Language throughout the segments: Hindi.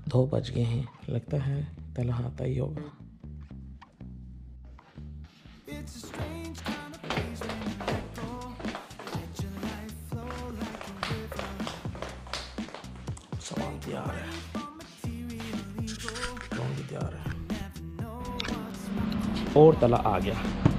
2 बज गए हैं, लगता है तला आता ही होगा। सामान तैयार है, ड्रोन भी तैयार है और तला आ गया।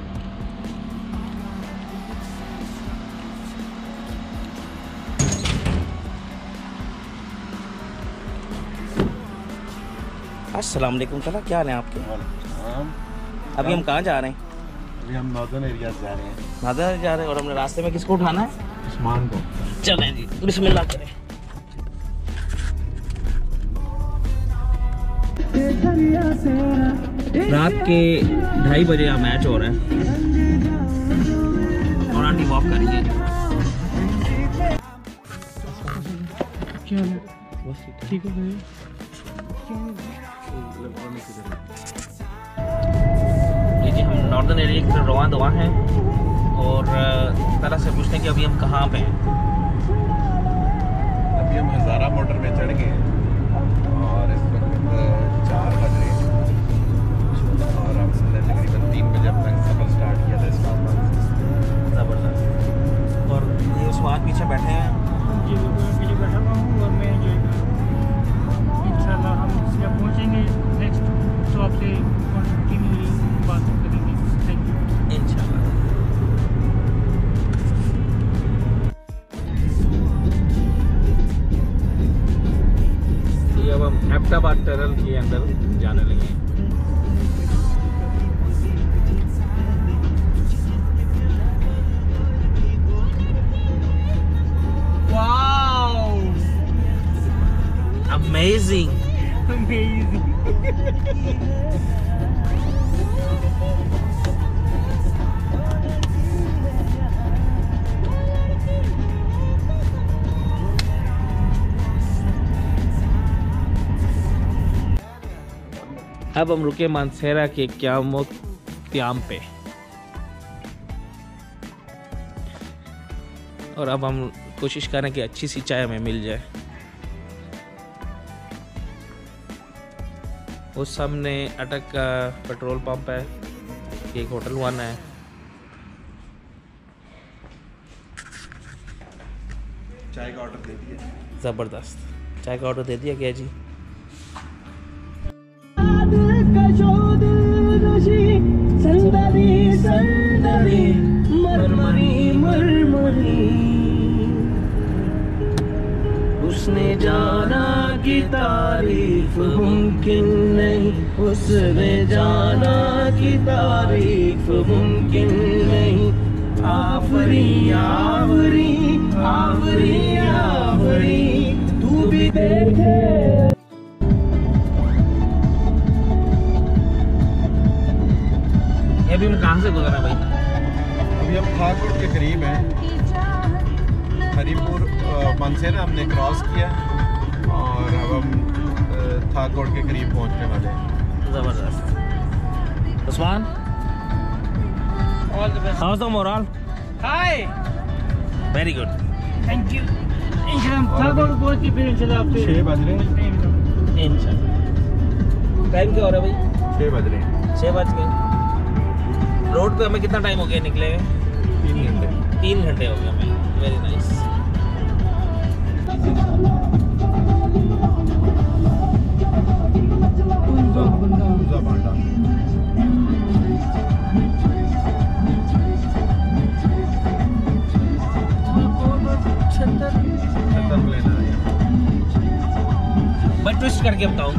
अस्सलाम वालेकुम तला, क्या हाल है आपके? अभी हम कहाँ जा रहे हैं? अभी हम नॉर्दर्न एरिया जा रहे हैं। नॉर्दर्न जा रहे हैं और हमने रास्ते में किसको उठाना है? उस्मान को। चलें जी, बिस्मिल्लाह करें। रात के 2:30 बजे यहाँ मैच हो रहा है और आंटी वॉक कर रही है। क्या बस ठीक है जी। हम नॉर्दर्न एरिया की तरफ रवाना हैं और तरह से पूछते हैं कि अभी हम कहाँ पे हैं। अभी हम हज़ारा मोटर में चढ़ गए हैं और इस वक्त 4 बज रहे हैं और हमने तकरीबन 3 बजे अपना सफ़र स्टार्ट किया था इस्लामाबाद से। ज़बरदस्त। और ये उस्मान पीछे बैठे हैं जी, पीछे बैठा हुआ हूँ और मैं इंशाल्लाह हम जब पहुँचेंगे नेक्स्ट तो आपसे कंटिन्यू बात करेंगे। Thank you. इंशाल्लाह। ये अब हम हैप्टाबाद टनल के अंदर जाने लगे हैं। Wow, amazing amazing. अब हम रुके मानसेरा के क्याम पे और अब हम कोशिश करें कि अच्छी सी चाय हमें मिल जाए। उस सामने अटक का पेट्रोल पंप है, एक होटल 1 है। चाय का ऑर्डर दे दिया। ज़बरदस्त, चाय का ऑर्डर दे दिया गया जी। उसने जाना की तारीफ मुमकिन नहीं, उसने जाना की तारीफ मुमकिन नहीं। आफरी आफरी आफरी आफरी तू भी देखे। अभी हम कहाँ से गुजरा भाई? अभी हम थाकोट के करीब हैं। हरीपुर मनसेरा हमने क्रॉस किया और अब हम थाकोट के करीब पहुंचने वाले हैं। ज़बरदस्त। Usman, all the best. How's the morale? Hi, very good, thank you. इंशाल्लाह थाकोट पहुंच के फिर इंशाल्लाह आपसे 6 बज रहे हैं। इंशाल्लाह। टाइम क्या हो रहा है भाई? 6 बज रहे हैं। 6 बज गए। रोड पे हमें कितना टाइम हो गया निकले? 3 घंटे। 3 घंटे हो गए हमें। Very nice. हुंजा बांडा। मैं ट्विस्ट करके बताऊँ।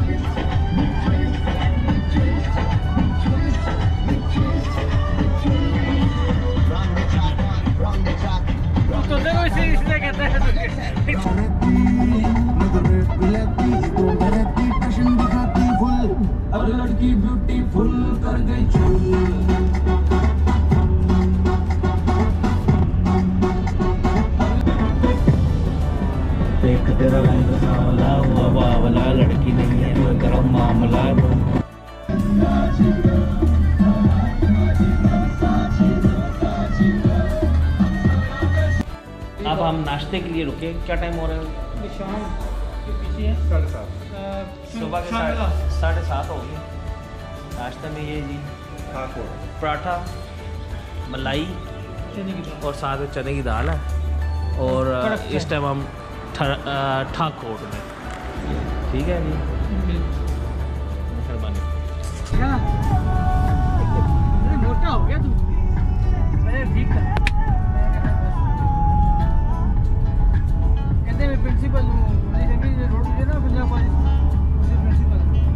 तो देखो इसे कहते हैं अब लड़की ब्यूटीफुल कर गई चुल। देख तेरा रंग सांवला हुआ बावला, लड़की नहीं है कोई गरम मामला। अब हम नाश्ते के लिए रुके। क्या टाइम हो रहा है? शाम के पीछे है 7:30। सुबह के 7:30 हो गए। नाश्ते में ये जी पराठा, मलाई और साथ में चने की दाल है। और इस टाइम हम ठाकोट में। ठीक है जी, मेहरबानी। मोटा हो गया तू। ठीक है, कहते मैं प्रिंसिपल हूँ रोड पे ना पंजाब कॉलेज, उसी प्रिंसिपल।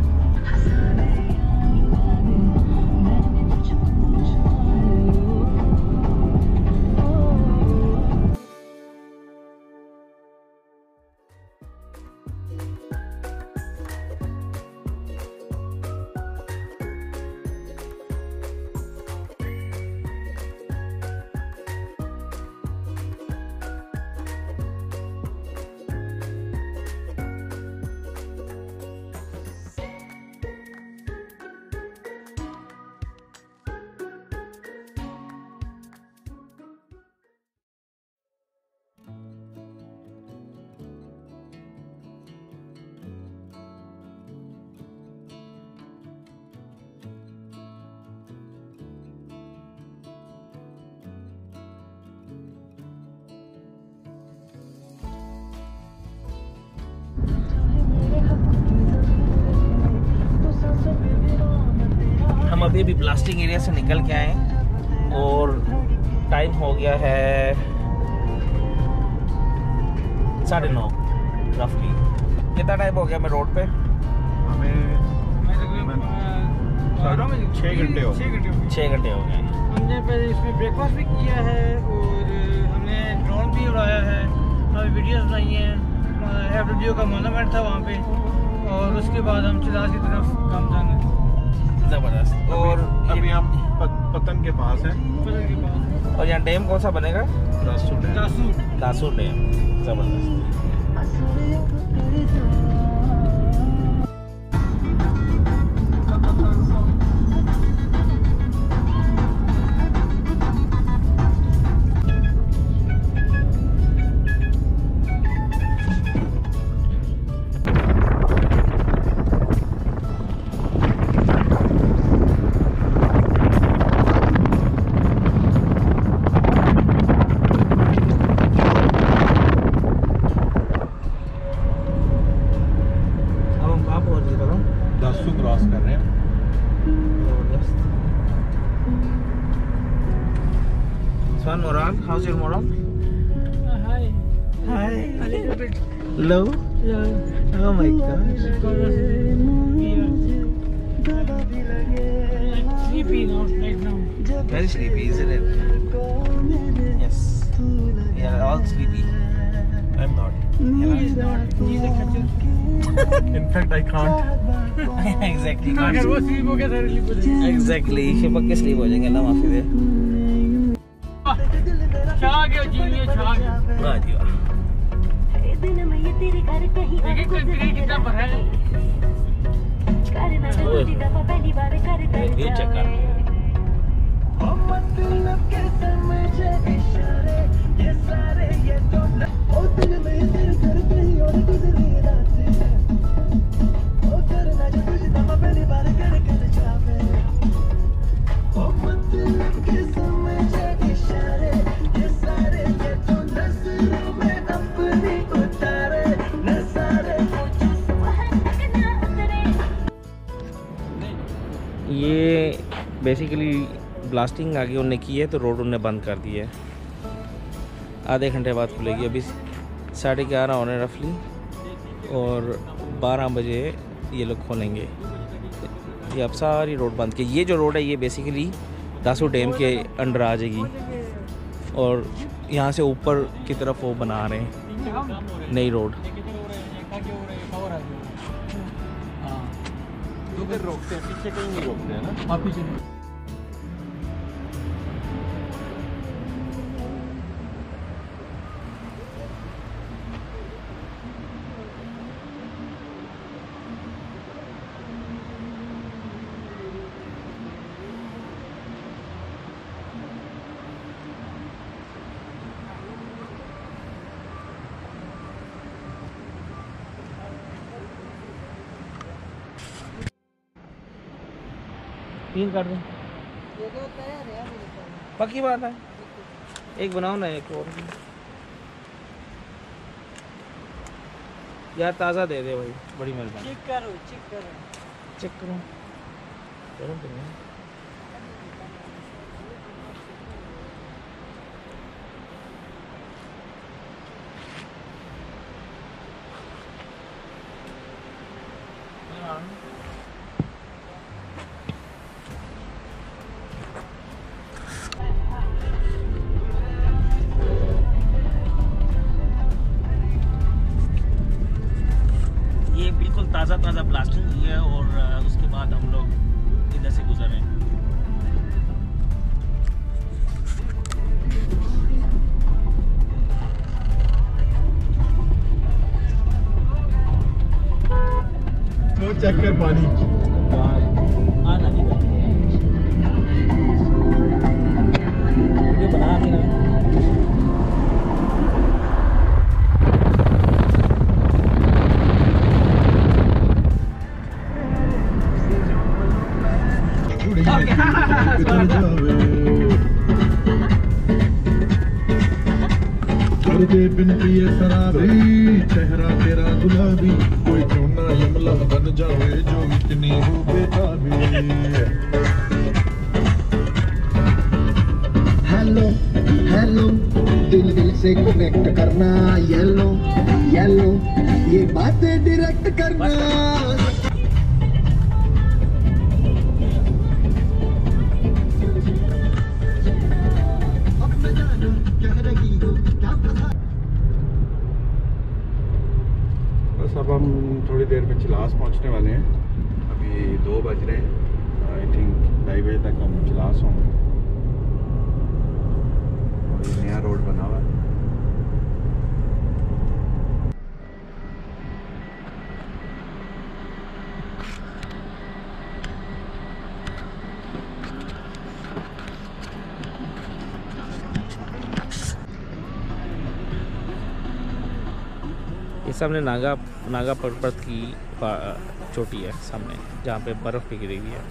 हम अभी भी ब्लास्टिंग एरिया से निकल के आए और टाइम हो गया है 9:30 रफली। कितना टाइम हो गया मैं रोड पे? हमें 6 घंटे हो गए। 6 घंटे हो गए। हमने पहले इसमें ब्रेकफास्ट भी किया है और हमने ड्रोन भी उड़ाया है, हमें वीडियोस बनाई हैं। एफडीओ का मोनूमेंट था वहाँ पे, और उसके बाद हम चिलास की तरफ काम जाना है। ज़बरदस्त। और अभी हम पतन के पास हैं। पतन के पास। और यहाँ डैम कौन सा बनेगा? दासू डैम। ज़बरदस्त। क्रॉस कर रहे हैं। Swan Moran, how's your moral? Hi. Hi. A little bit Low? low. Oh my gosh. Sleepy now, right now. Very sleepy, isn't it? Yes. We are all sleepy. I'm not. He is not. He is a catcher. In fact, I can't. Exactly. अगर वो sleep हो गया सारे sleep हो जाएंगे। Exactly. शिपक के sleep हो जाएंगे, अल्लाह माफी दे। छा गया जीनिए, छा गया। वाह जी वाह। देखिए कंक्रीट कितना भरा है। व्यू चेक कर। ये बेसिकली ब्लास्टिंग आगे उन्होंने की है तो रोड उन्होंने बंद कर दी है। आधे घंटे बाद खुलेगी। अभी 11:30 होने रफली और 12 बजे ये लोग खोलेंगे। ये अब सारी रोड बंद की। ये जो रोड है ये बेसिकली दासू डैम के अंडर आ जाएगी और यहाँ से ऊपर की तरफ वो बना रहे हैं नई रोड। इधर रोकते हैं, पीछे कहीं नहीं रोकते हैं ना। हाँ पीछे। 3 कर दें, पक्की बात है। एक बनाओ ना, एक और यार, ताज़ा दे दे भाई, बड़ी मेहरबानी। चेक करो चेक करो, गरम तो नहीं। ये बिल्कुल ताज़ा ब्लास्टिंग हुई है और उसके बाद हम लोग इधर से गुजर रहे हैं। वो चेक कर पानी आना वीडियो बना देना। बिन पिए शराबी, चेहरा तेरा गुलाबी, कोई क्यों ना यमला बन जावे जो इतनी हो बेताबी। हेलो हेलो, दिल दिल से कनेक्ट करना, येलो येलो, ये बातें डायरेक्ट करना। अब हम थोड़ी देर में चिलास पहुंचने वाले हैं। अभी 2 बज रहे हैं। आई थिंक 2:30 बजे तक हम चिलास होंगे। और ये नया रोड बना हुआ है। ये सामने नागा पर्वत की चोटी है सामने, जहाँ पे बर्फ़ भी गिरी हुई है।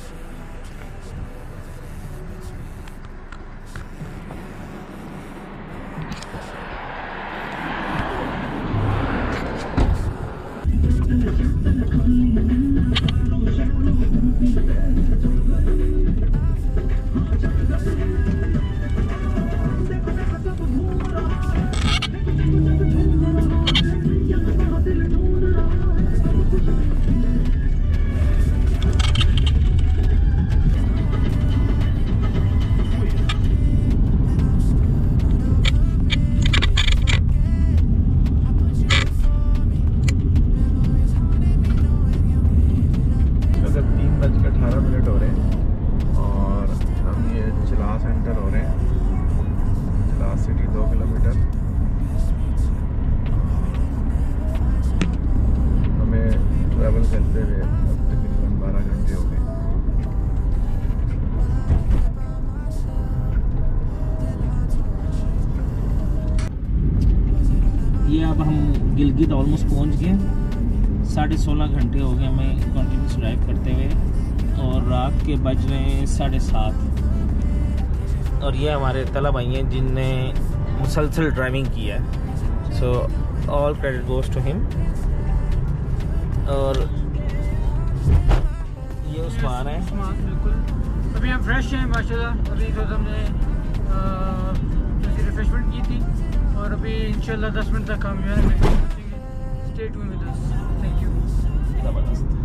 City 2 kilometre. हमें ट्रैवल करते हुए अब तकरीबन 12 घंटे हो गए। ये अब हम गिलगित ऑलमोस्ट पहुंच गए। 16.5 घंटे हो गए हमें कंटिन्यूस ड्राइव करते हुए और रात के बज रहे हैं 7:30। और ये हमारे तला भाई हैं जिनने मुसलसल ड्राइविंग की है, so all credit goes to him. और ये उस्मान है। बिल्कुल, अभी हम फ्रेश हैं माशाल्लाह। अभी तो हमने रिफ्रेशमेंट की थी और अभी इंशाल्लाह 10 मिनट तक हम जो है stay tuned with us. Thank you. ज़बरदस्त।